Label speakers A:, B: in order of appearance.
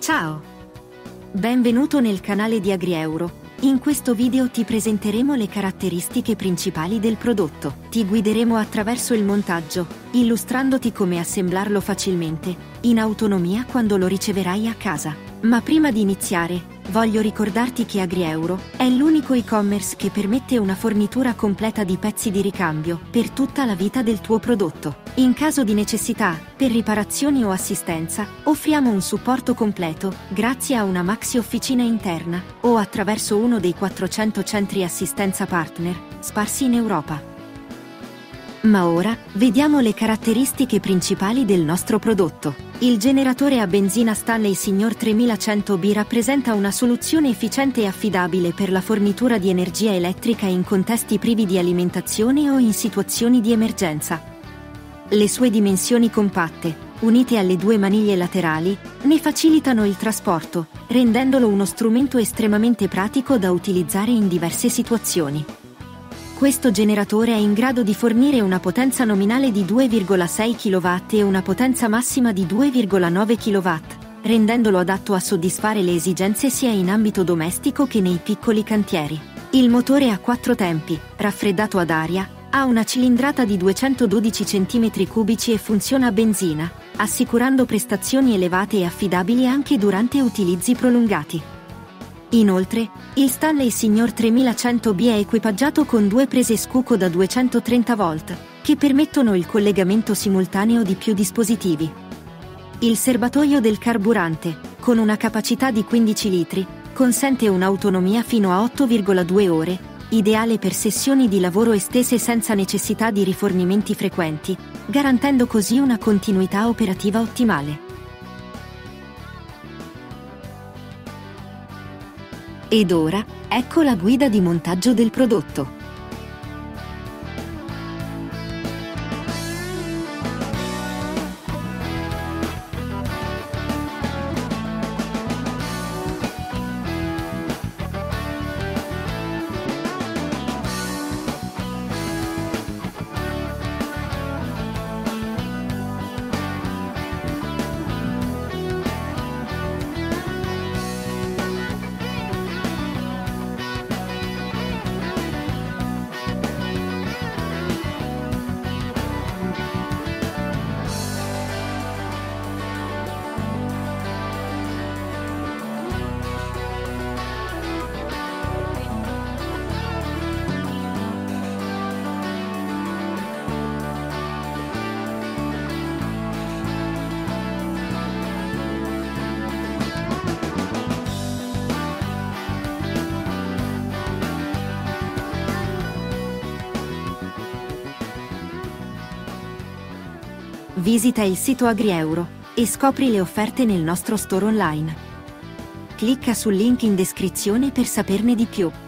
A: Ciao! Benvenuto nel canale di AgriEuro. In questo video ti presenteremo le caratteristiche principali del prodotto. Ti guideremo attraverso il montaggio, illustrandoti come assemblarlo facilmente, in autonomia quando lo riceverai a casa. Ma prima di iniziare, voglio ricordarti che AgriEuro è l'unico e-commerce che permette una fornitura completa di pezzi di ricambio per tutta la vita del tuo prodotto. In caso di necessità, per riparazioni o assistenza, offriamo un supporto completo grazie a una maxi officina interna o attraverso uno dei 400 centri assistenza partner sparsi in Europa. Ma ora, vediamo le caratteristiche principali del nostro prodotto. Il generatore a benzina Stanley Signor 3100B rappresenta una soluzione efficiente e affidabile per la fornitura di energia elettrica in contesti privi di alimentazione o in situazioni di emergenza. Le sue dimensioni compatte, unite alle due maniglie laterali, ne facilitano il trasporto, rendendolo uno strumento estremamente pratico da utilizzare in diverse situazioni. Questo generatore è in grado di fornire una potenza nominale di 2,6 kW e una potenza massima di 2,9 kW, rendendolo adatto a soddisfare le esigenze sia in ambito domestico che nei piccoli cantieri. Il motore a 4 tempi, raffreddato ad aria, ha una cilindrata di 212 cm3 e funziona a benzina, assicurando prestazioni elevate e affidabili anche durante utilizzi prolungati. Inoltre, il Stanley Signor 3100B è equipaggiato con due prese scuco da 230 volt, che permettono il collegamento simultaneo di più dispositivi. Il serbatoio del carburante, con una capacità di 15 litri, consente un'autonomia fino a 8,2 ore, ideale per sessioni di lavoro estese senza necessità di rifornimenti frequenti, garantendo così una continuità operativa ottimale. Ed ora, ecco la guida di montaggio del prodotto. Visita il sito AgriEuro e scopri le offerte nel nostro store online. Clicca sul link in descrizione per saperne di più.